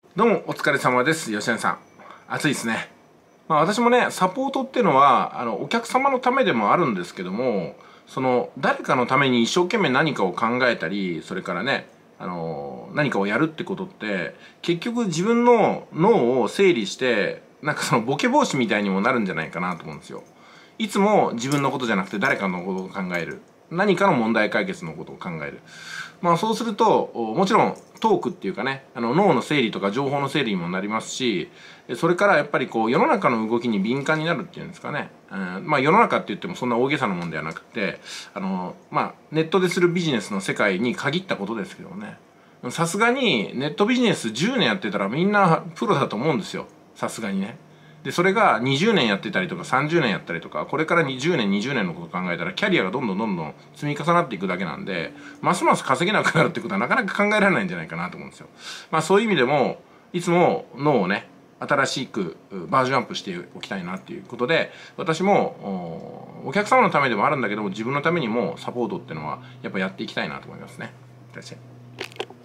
どうもお疲れ様です。吉谷さん。暑いですね。私もね、サポートっていうのは、お客様のためでもあるんですけども、誰かのために一生懸命何かを考えたり、それからね、何かをやるってことって、結局自分の脳を整理して、ボケ防止みたいにもなるんじゃないかなと思うんですよ。いつも自分のことじゃなくて誰かのことを考える。何かの問題解決のことを考える。そうすると、もちろんトークっていうかね、脳の整理とか情報の整理にもなりますし、それからやっぱり世の中の動きに敏感になるっていうんですかね。世の中って言ってもそんな大げさなもんではなくて、ネットでするビジネスの世界に限ったことですけどね。さすがにネットビジネス10年やってたらみんなプロだと思うんですよ。さすがにね。で、それが20年やってたりとか30年やったりとか、これから20年、20年のことを考えたら、キャリアがどんどん積み重なっていくだけなんで、ますます稼げなくなるってことはなかなか考えられないんじゃないかなと思うんですよ。そういう意味でも、いつも脳をね、新しくバージョンアップしておきたいなっていうことで、私もお客様のためでもあるんだけども、自分のためにもサポートっていうのはやっぱやっていきたいなと思いますね。いらっしゃい。